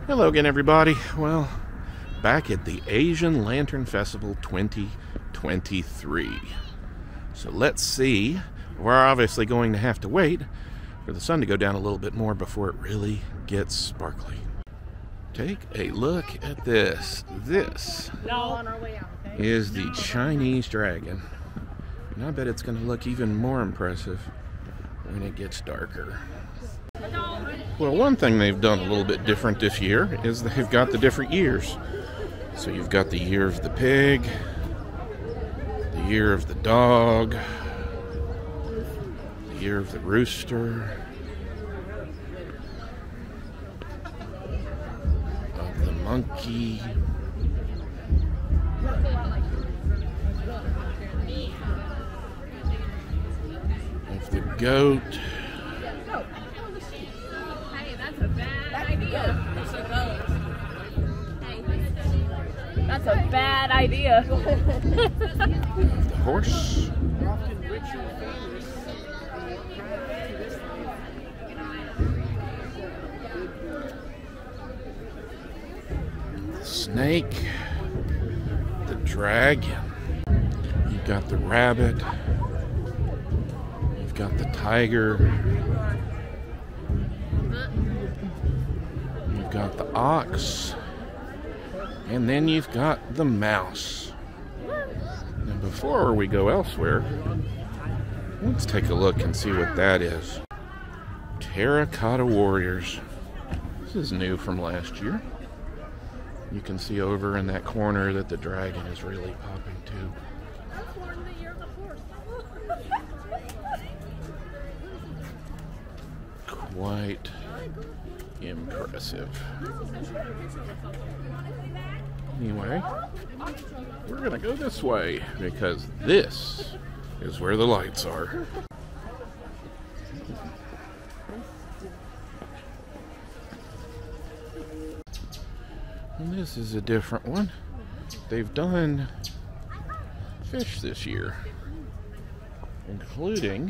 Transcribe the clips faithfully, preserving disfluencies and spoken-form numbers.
Hello again, everybody. Well, back at the Asian Lantern Festival twenty twenty-three. So let's see. We're obviously going to have to wait for the sun to go down a little bit more before it really gets sparkly. Take a look at this. This is the Chinese dragon. And I bet it's going to look even more impressive when it gets darker. Well, one thing they've done a little bit different this year is they've got the different years. So you've got the year of the pig, the year of the dog, the year of the rooster, of the monkey, of the goat. That's a bad idea. The horse. The snake. The dragon. You've got the rabbit. You've got the tiger. You've got the ox. And then you've got the mouse. Now before we go elsewhere, let's take a look and see what that is. Terracotta Warriors. This is new from last year. You can see over in that corner that the dragon is really popping too. Quite impressive. Anyway, we're gonna go this way because this is where the lights are. And this is a different one. They've done fish this year, including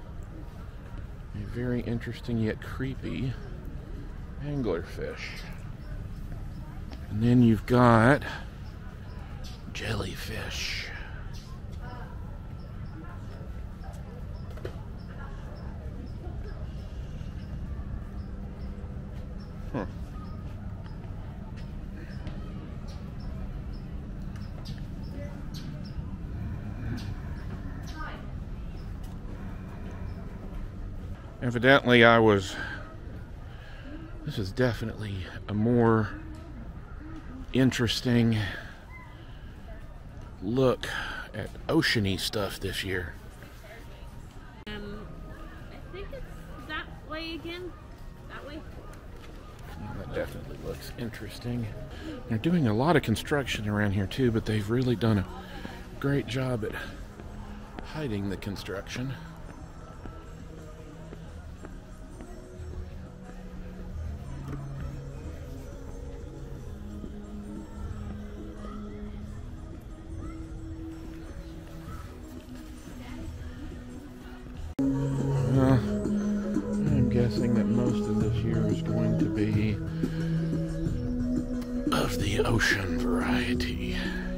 a very interesting yet creepy anglerfish. And then you've got jellyfish. Huh. Evidently, I was. This is definitely a more interesting look at oceany stuff this year. Um, I think it's that way again. That way. Well, that definitely looks interesting. They're doing a lot of construction around here too, but they've really done a great job at hiding the construction. Guessing that most of this year is going to be of the ocean variety.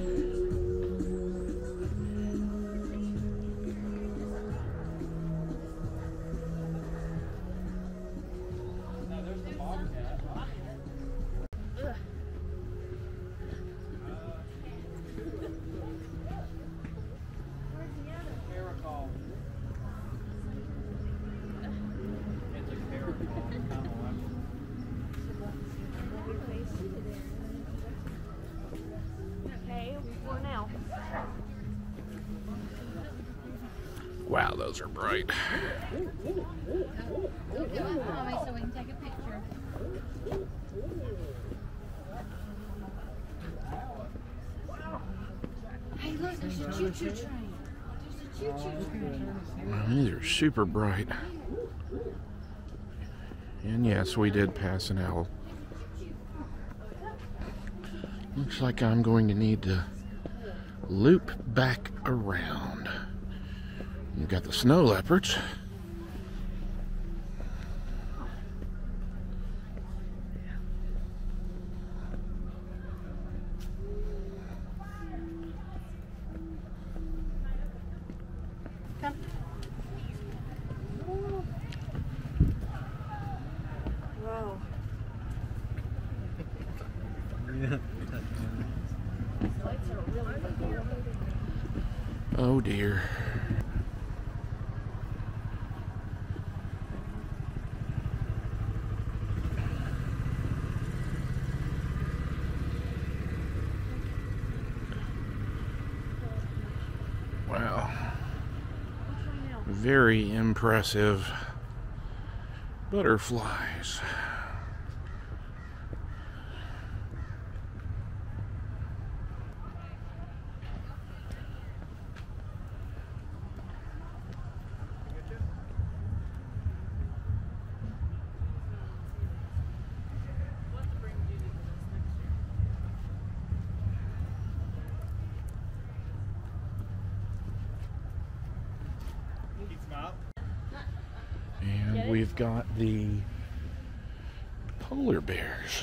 Wow, those are bright. So we can take a picture. Hey, look, there's a choo-choo train. There's a choo-choo train. Well, these are super bright. And yes, we did pass an owl. Looks like I'm going to need to loop back around. You've got the snow leopards. Oh dear. Wow. Very impressive butterflies. And we've got the polar bears.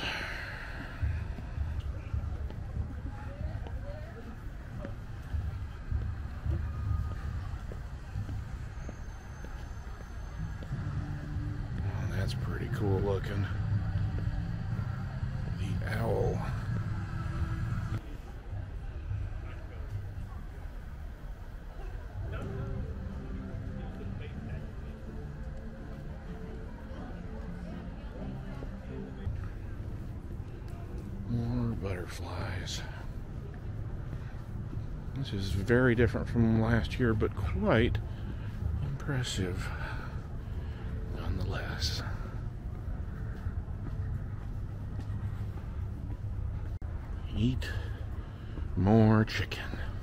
Oh, that's pretty cool looking. The owl. More butterflies. This is very different from last year, but quite impressive nonetheless. Eat more chicken.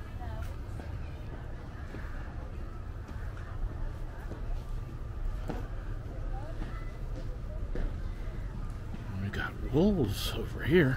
We got wolves over here.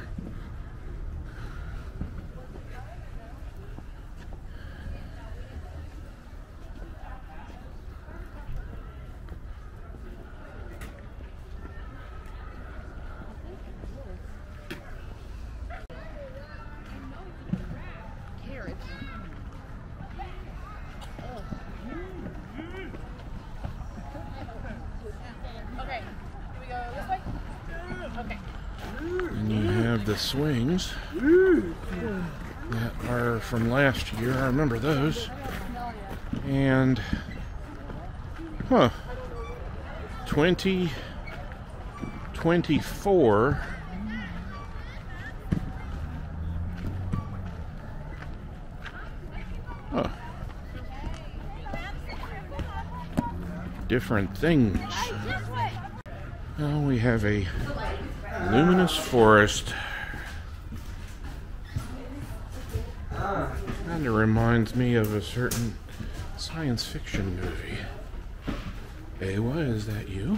And you have the swings that are from last year. I remember those. And, huh, twenty twenty-four. Huh. Different things. Now we have a luminous forest. Kind of reminds me of a certain science fiction movie. Ewa, is that you?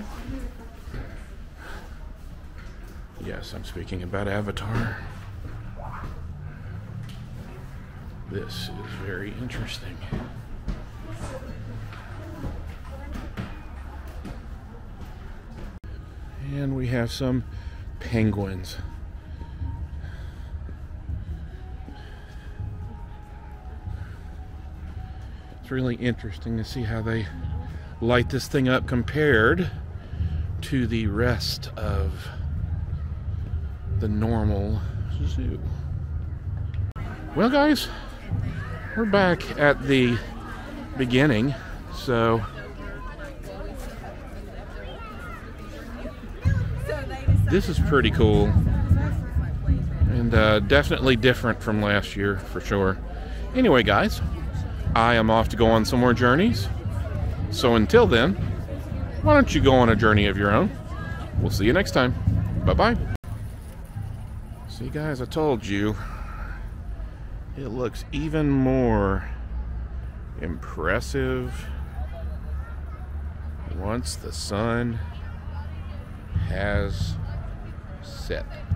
Yes, I'm speaking about Avatar. This is very interesting. And we have some penguins. It's really interesting to see how they light this thing up compared to the rest of the normal zoo. Well, guys, we're back at the beginning, so this is pretty cool, and uh, definitely different from last year, for sure. Anyway, guys, I am off to go on some more journeys. So until then, why don't you go on a journey of your own? We'll see you next time. Bye-bye. See, guys, I told you, it looks even more impressive once the sun has set.